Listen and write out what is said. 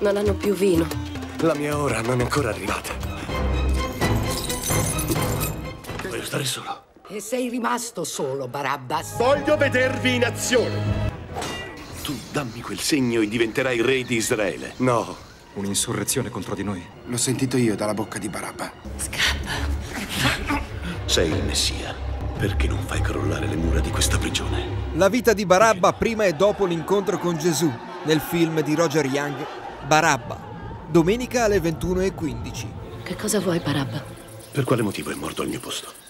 Non hanno più vino. La mia ora non è ancora arrivata. Voglio stare solo. E sei rimasto solo, Barabbas. Voglio vedervi in azione. Tu dammi quel segno e diventerai re di Israele. No. Un'insurrezione contro di noi. L'ho sentito io dalla bocca di Barabba. Scappa. Sei il Messia. Perché non fai crollare le mura di questa prigione? La vita di Barabba prima e dopo l'incontro con Gesù, nel film di Roger Young, Barabba. Domenica alle 21:15. Che cosa vuoi, Barabba? Per quale motivo è morto al mio posto?